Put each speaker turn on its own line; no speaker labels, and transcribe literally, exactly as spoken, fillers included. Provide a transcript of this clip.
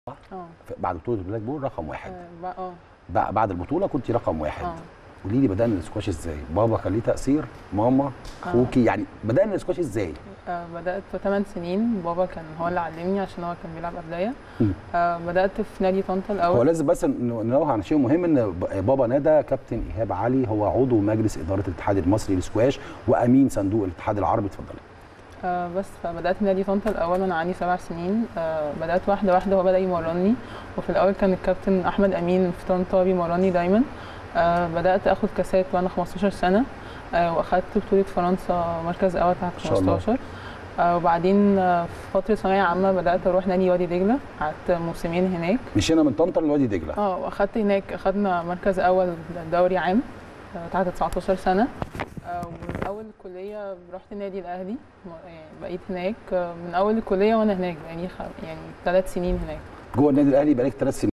اه
بعد بطوله البلاك بول رقم واحد.
اه
اه بعد البطوله كنت رقم واحد.
اه
قولي لي بدأنا الاسكواش ازاي؟ بابا كان ليه تأثير؟ ماما؟ اخوكي؟ يعني بدأنا الاسكواش ازاي؟
آه بدأت في ثمان سنين. بابا كان هو اللي علمني عشان هو كان بيلعب قبليا. آه بدأت في نادي طنطا الأول.
هو لازم بس ننوه عن شيء مهم، ان بابا ندى كابتن إيهاب علي هو عضو مجلس إدارة الاتحاد المصري للاسكواش وأمين صندوق الاتحاد العربي. اتفضلي.
آه بس فبدأت في نادي طنطا الأول وأنا عندي سبع سنين. آه بدأت واحدة واحدة هو بدأ يمرني، وفي الأول كان الكابتن أحمد أمين في طنطا بيمرني دايما. آه بدأت آخد كاسات وأنا خمستاشر سنة. آه وأخدت بطولة فرنسا مركز أول تحت خمستاشر. آه وبعدين آه في فترة ثانوية عامة بدأت أروح نادي وادي دجلة، قعدت موسمين هناك.
مشينا من طنطا لوادي دجلة.
اه وأخدت هناك، أخدنا مركز أول دوري عام آه تحت تسعتاشر سنة. آه ومن أول الكلية رحت النادي الأهلي، يعني بقيت هناك آه من أول الكلية وأنا هناك، يعني يعني ثلاث سنين هناك.
جوه النادي الأهلي بقالك ثلاث سنين.